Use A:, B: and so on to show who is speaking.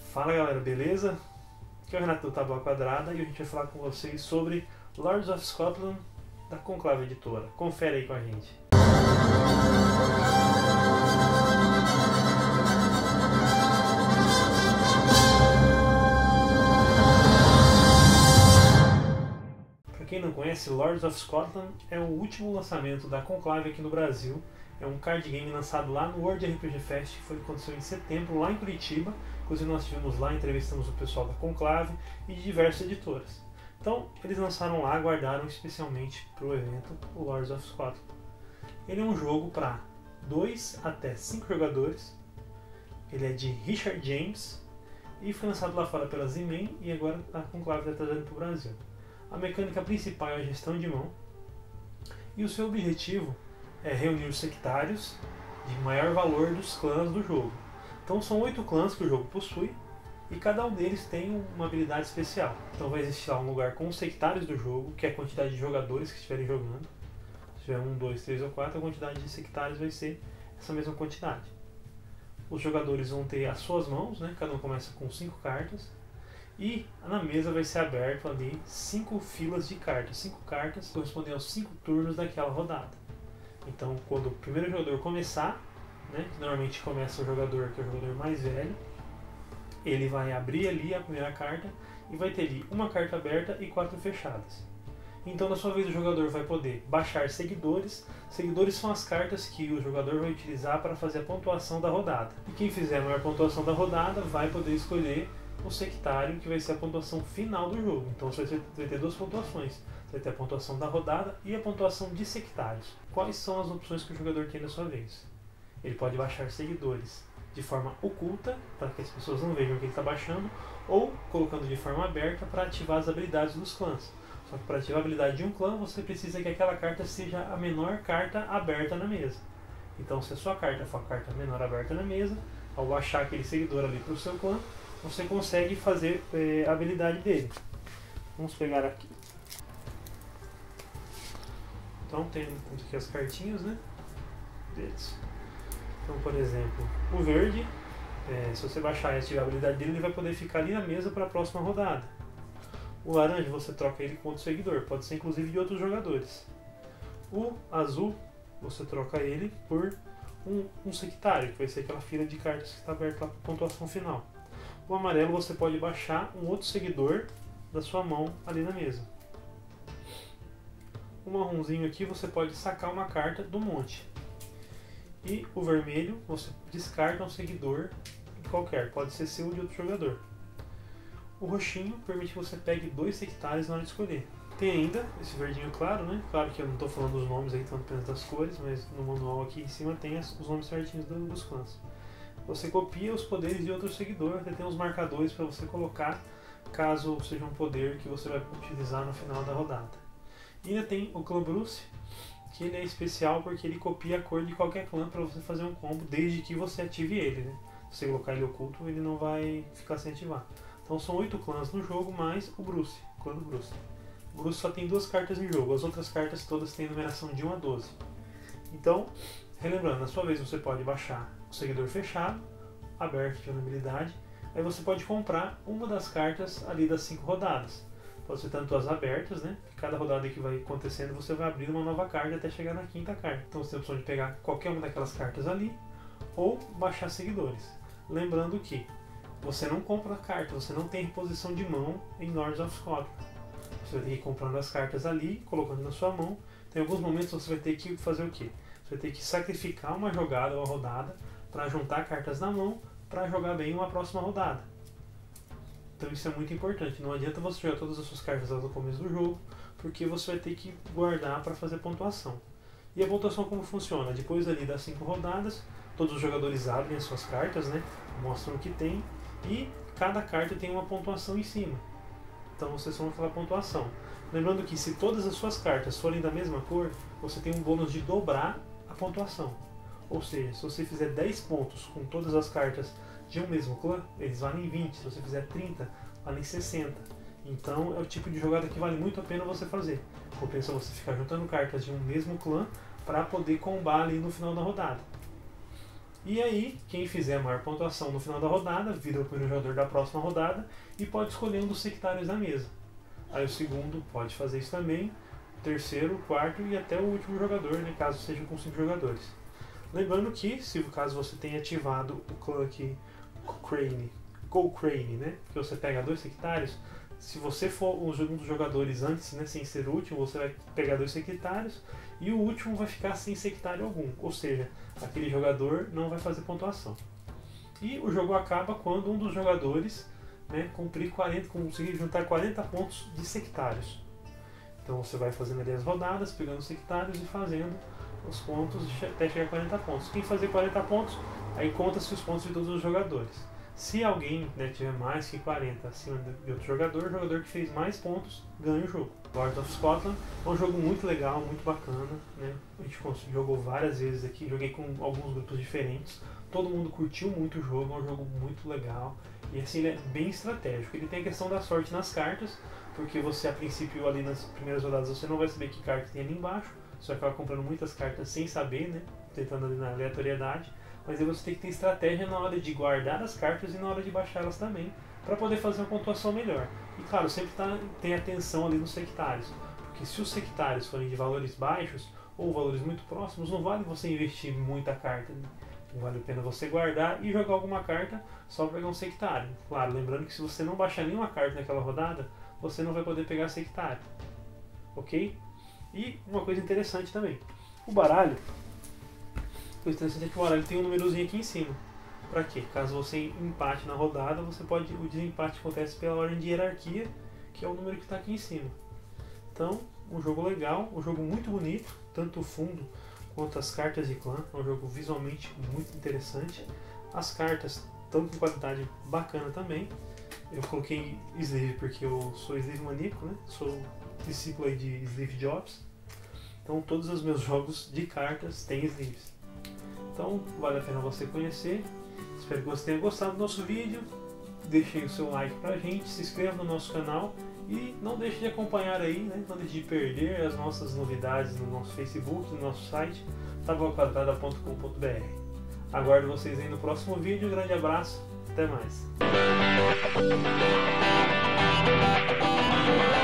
A: Fala galera, beleza? Aqui é o Renato do Tábua Quadrada e a gente vai falar com vocês sobre Lords of Scotland da Conclave Editora. Confere aí com a gente. Para quem não conhece, Lords of Scotland é o último lançamento da Conclave aqui no Brasil. É um card game lançado lá no World RPG Fest, que aconteceu em setembro, lá em Curitiba. Inclusive nós estivemos lá, entrevistamos o pessoal da Conclave e de diversas editoras. Então, eles lançaram lá, guardaram especialmente para o evento o Lords of Scotland. Ele é um jogo para 2 até 5 jogadores. Ele é de Richard James e foi lançado lá fora pela Z-Man e agora a Conclave está trazendo para o Brasil. A mecânica principal é a gestão de mão e o seu objetivo é reunir os sectários de maior valor dos clãs do jogo. Então são 8 clãs que o jogo possui e cada um deles tem uma habilidade especial. Então vai existir lá um lugar com os sectários do jogo, que é a quantidade de jogadores que estiverem jogando. Se tiver 1, 2, 3 ou 4, a quantidade de sectários vai ser essa mesma quantidade. Os jogadores vão ter as suas mãos, né? Cada um começa com 5 cartas. E na mesa vai ser aberto ali 5 filas de cartas. 5 cartas correspondem aos 5 turnos daquela rodada. Então, quando o primeiro jogador começar, né, que normalmente começa o jogador que é o jogador mais velho, ele vai abrir ali a primeira carta e vai ter ali uma carta aberta e 4 fechadas. Então, na sua vez, o jogador vai poder baixar seguidores. Seguidores são as cartas que o jogador vai utilizar para fazer a pontuação da rodada. E quem fizer a maior pontuação da rodada vai poder escolher o sectário, que vai ser a pontuação final do jogo. Então você vai ter 2 pontuações. Você vai ter a pontuação da rodada e a pontuação de sectários. Quais são as opções que o jogador tem na sua vez? Ele pode baixar seguidores de forma oculta, para que as pessoas não vejam o que ele está baixando, ou colocando de forma aberta para ativar as habilidades dos clãs. Só que para ativar a habilidade de um clã, você precisa que aquela carta seja a menor carta aberta na mesa. Então, se a sua carta for a carta menor aberta na mesa, ao baixar aquele seguidor ali para o seu clã, você consegue fazer a habilidade dele. Vamos pegar aqui. Então temos aqui as cartinhas, né, deles. Então, por exemplo, o verde, se você baixar e ativar a habilidade dele, ele vai poder ficar ali na mesa para a próxima rodada. O laranja você troca ele com outro seguidor, pode ser inclusive de outros jogadores. O azul você troca ele por um sectário, que vai ser aquela fila de cartas que está aberta para a pontuação final. O amarelo você pode baixar um outro seguidor da sua mão ali na mesa. O marronzinho aqui você pode sacar uma carta do monte. E o vermelho você descarta um seguidor qualquer, pode ser seu ou de outro jogador. O roxinho permite que você pegue 2 sectários na hora de escolher. Tem ainda esse verdinho claro, né? Claro que eu não estou falando dos nomes aí, estou apenas das cores, mas no manual aqui em cima tem os nomes certinhos dos clãs. Você copia os poderes de outro seguidor, até tem uns marcadores para você colocar, caso seja um poder que você vai utilizar no final da rodada. E ainda tem o clã Bruce, que ele é especial porque ele copia a cor de qualquer clã para você fazer um combo, desde que você ative ele, né? Se você colocar ele oculto, ele não vai ficar sem ativar. Então são 8 clãs no jogo, mais o Bruce, o clã do Bruce. O Bruce só tem 2 cartas em jogo, as outras cartas todas têm numeração de 1 a 12. Então, relembrando, na sua vez você pode baixar o seguidor fechado, aberto de uma habilidade, aí você pode comprar uma das cartas ali das 5 rodadas. Pode ser tanto as abertas, né? Cada rodada que vai acontecendo você vai abrir uma nova carta até chegar na 5ª carta. Então você tem a opção de pegar qualquer uma daquelas cartas ali ou baixar seguidores. Lembrando que você não compra a carta, você não tem reposição de mão em Lords of Scotland. Você vai ter que ir comprando as cartas ali, colocando na sua mão. Em alguns momentos você vai ter que fazer o quê? Você vai ter que sacrificar uma jogada ou uma rodada para juntar cartas na mão para jogar bem uma próxima rodada. Então isso é muito importante. Não adianta você jogar todas as suas cartas lá no começo do jogo, porque você vai ter que guardar para fazer pontuação. E a pontuação como funciona? Depois ali das 5 rodadas, todos os jogadores abrem as suas cartas, né? Mostram o que tem e cada carta tem uma pontuação em cima. Então vocês vão falar pontuação. Lembrando que se todas as suas cartas forem da mesma cor, você tem um bônus de dobrar a pontuação. Ou seja, se você fizer 10 pontos com todas as cartas de um mesmo clã, eles valem 20. Se você fizer 30, valem 60. Então é o tipo de jogada que vale muito a pena você fazer. Compensa você ficar juntando cartas de um mesmo clã para poder combar ali no final da rodada. E aí, quem fizer a maior pontuação no final da rodada, vira o primeiro jogador da próxima rodada e pode escolher um dos sectários da mesa. Aí o segundo pode fazer isso também, o terceiro, o quarto e até o último jogador, né, caso seja com 5 jogadores. Lembrando que, se caso você tenha ativado o clã aqui, Cochrane, né, que você pega 2 sectários, se você for um dos jogadores antes, né, sem ser o último, você vai pegar 2 sectários e o último vai ficar sem sectário algum, ou seja, aquele jogador não vai fazer pontuação. E o jogo acaba quando um dos jogadores, né, conseguir juntar 40 pontos de sectários. Então você vai fazendo ali as rodadas, pegando sectários e fazendo os pontos até chegar a 40 pontos. Quem fazer 40 pontos, aí conta-se os pontos de todos os jogadores. Se alguém, né, tiver mais que 40 acima de outro jogador, o jogador que fez mais pontos ganha o jogo. Lords of Scotland é um jogo muito legal, muito bacana, né? A gente jogou várias vezes aqui, joguei com alguns grupos diferentes. Todo mundo curtiu muito o jogo, é um jogo muito legal. E assim, ele é bem estratégico. Ele tem a questão da sorte nas cartas, porque você, a princípio, ali nas primeiras rodadas, você não vai saber que carta tem ali embaixo. Você vai acabar comprando muitas cartas sem saber, né? Tentando ali na aleatoriedade. Mas aí você tem que ter estratégia na hora de guardar as cartas e na hora de baixá-las também, para poder fazer uma pontuação melhor. E claro, sempre tem atenção ali nos sectários, porque se os sectários forem de valores baixos ou valores muito próximos, não vale você investir muita carta, né? Não vale a pena você guardar e jogar alguma carta só para pegar um sectário. Claro, lembrando que se você não baixar nenhuma carta naquela rodada, você não vai poder pegar sectário. Ok? E uma coisa interessante também, o baralho, o interessante é que o baralho tem um númerozinho aqui em cima. Pra quê? Caso você empate na rodada, o desempate acontece pela ordem de hierarquia, que é o número que está aqui em cima. Então, um jogo legal, um jogo muito bonito, tanto o fundo quanto as cartas de clã. É um jogo visualmente muito interessante. As cartas estão com qualidade bacana também. Eu coloquei sleeve porque eu sou sleeve maníaco, né? Sou discípulo aí de Sleeve Jobs. Então todos os meus jogos de cartas têm sleeves. Então vale a pena você conhecer. Espero que você tenha gostado do nosso vídeo. Deixe aí o seu like pra gente, se inscreva no nosso canal e não deixe de acompanhar aí, né? Não deixe de perder as nossas novidades no nosso Facebook, no nosso site, tabuaquadrada.com.br. Aguardo vocês aí no próximo vídeo. Um grande abraço, até mais.